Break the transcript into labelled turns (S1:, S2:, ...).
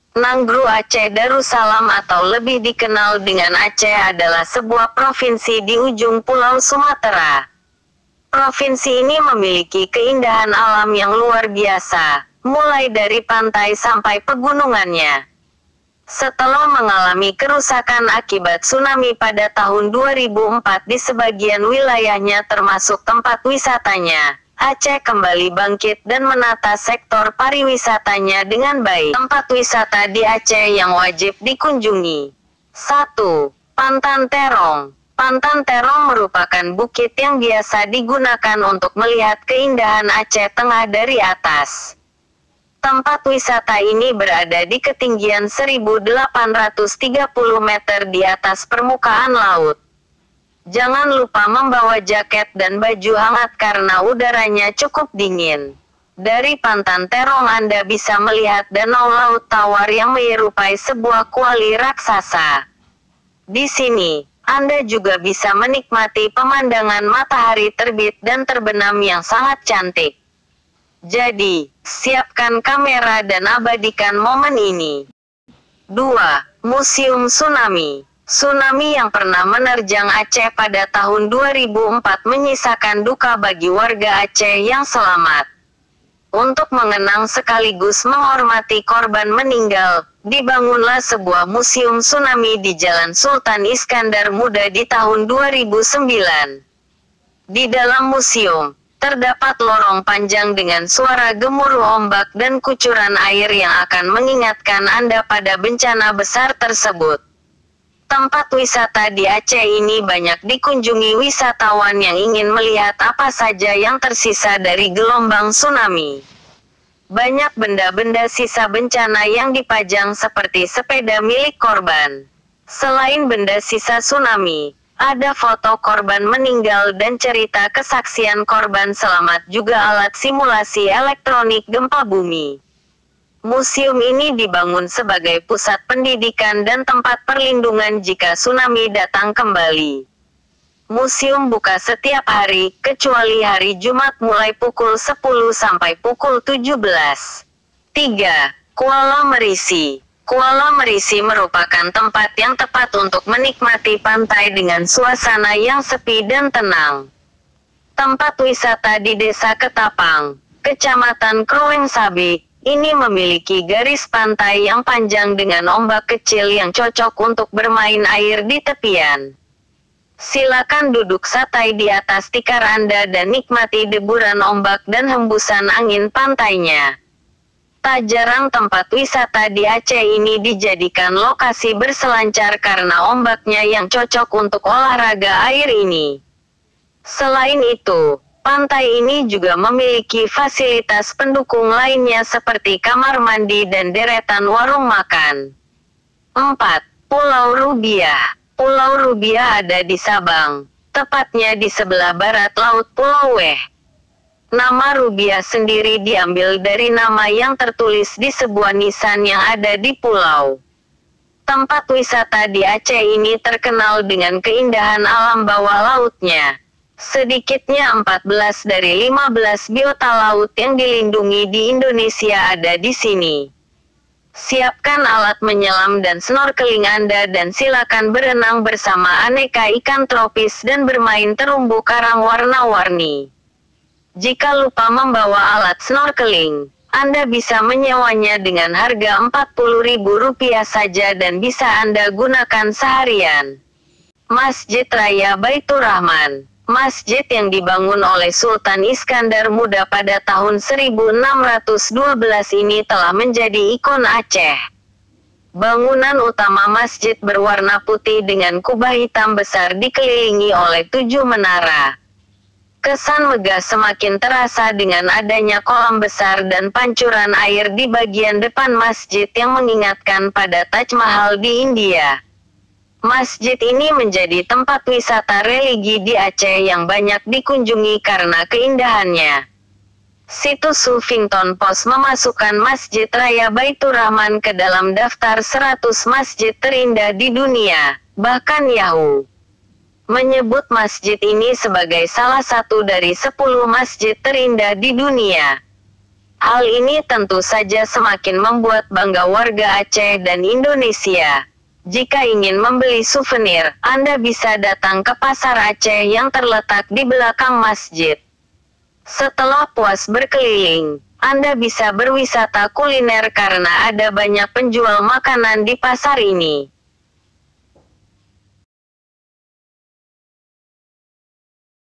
S1: Nanggru Aceh Darussalam atau lebih dikenal dengan Aceh adalah sebuah provinsi di ujung Pulau Sumatera. Provinsi ini memiliki keindahan alam yang luar biasa, mulai dari pantai sampai pegunungannya. Setelah mengalami kerusakan akibat tsunami pada tahun 2004 di sebagian wilayahnya termasuk tempat wisatanya, Aceh kembali bangkit dan menata sektor pariwisatanya dengan baik. Tempat wisata di Aceh yang wajib dikunjungi. 1. Pantan Terong. Pantan Terong merupakan bukit yang biasa digunakan untuk melihat keindahan Aceh Tengah dari atas. Tempat wisata ini berada di ketinggian 1830 meter di atas permukaan laut. Jangan lupa membawa jaket dan baju hangat karena udaranya cukup dingin. Dari Pantan Terong Anda bisa melihat danau laut tawar yang menyerupai sebuah kuali raksasa. Di sini, Anda juga bisa menikmati pemandangan matahari terbit dan terbenam yang sangat cantik. Jadi, siapkan kamera dan abadikan momen ini. 2. Museum Tsunami. Tsunami yang pernah menerjang Aceh pada tahun 2004 menyisakan duka bagi warga Aceh yang selamat. Untuk mengenang sekaligus menghormati korban meninggal, dibangunlah sebuah museum tsunami di Jalan Sultan Iskandar Muda di tahun 2009. Di dalam museum, terdapat lorong panjang dengan suara gemuruh ombak dan kucuran air yang akan mengingatkan Anda pada bencana besar tersebut. Tempat wisata di Aceh ini banyak dikunjungi wisatawan yang ingin melihat apa saja yang tersisa dari gelombang tsunami. Banyak benda-benda sisa bencana yang dipajang seperti sepeda milik korban. Selain benda sisa tsunami, ada foto korban meninggal dan cerita kesaksian korban selamat juga alat simulasi elektronik gempa bumi. Museum ini dibangun sebagai pusat pendidikan dan tempat perlindungan jika tsunami datang kembali. Museum buka setiap hari, kecuali hari Jumat mulai pukul 10 sampai pukul 17. 3. Kuala Merisi. Kuala Merisi merupakan tempat yang tepat untuk menikmati pantai dengan suasana yang sepi dan tenang. Tempat wisata di Desa Ketapang, Kecamatan Kroweng Sabik, ini memiliki garis pantai yang panjang dengan ombak kecil yang cocok untuk bermain air di tepian. Silakan duduk santai di atas tikar Anda dan nikmati deburan ombak dan hembusan angin pantainya. Tak jarang tempat wisata di Aceh ini dijadikan lokasi berselancar karena ombaknya yang cocok untuk olahraga air ini. Selain itu, pantai ini juga memiliki fasilitas pendukung lainnya seperti kamar mandi dan deretan warung makan. 4. Pulau Rubiah. Pulau Rubiah ada di Sabang, tepatnya di sebelah barat Laut Pulau Weh. Nama Rubiah sendiri diambil dari nama yang tertulis di sebuah nisan yang ada di pulau. Tempat wisata di Aceh ini terkenal dengan keindahan alam bawah lautnya. Sedikitnya 14 dari 15 biota laut yang dilindungi di Indonesia ada di sini. Siapkan alat menyelam dan snorkeling Anda dan silakan berenang bersama aneka ikan tropis dan bermain terumbu karang warna-warni. Jika lupa membawa alat snorkeling, Anda bisa menyewanya dengan harga Rp40.000 saja dan bisa Anda gunakan seharian. Masjid Raya Baitur Rahman. Masjid yang dibangun oleh Sultan Iskandar Muda pada tahun 1612 ini telah menjadi ikon Aceh. Bangunan utama masjid berwarna putih dengan kubah hitam besar dikelilingi oleh 7 menara. Kesan megah semakin terasa dengan adanya kolam besar dan pancuran air di bagian depan masjid yang mengingatkan pada Taj Mahal di India. Masjid ini menjadi tempat wisata religi di Aceh yang banyak dikunjungi karena keindahannya. Situs Huffington Post memasukkan Masjid Raya Baitur Rahman ke dalam daftar 100 masjid terindah di dunia. Bahkan Yahoo! Menyebut masjid ini sebagai salah satu dari 10 masjid terindah di dunia. Hal ini tentu saja semakin membuat bangga warga Aceh dan Indonesia. Jika ingin membeli souvenir, Anda bisa datang ke Pasar Aceh yang terletak di belakang masjid. Setelah puas berkeliling, Anda bisa berwisata kuliner karena ada banyak penjual makanan di pasar ini.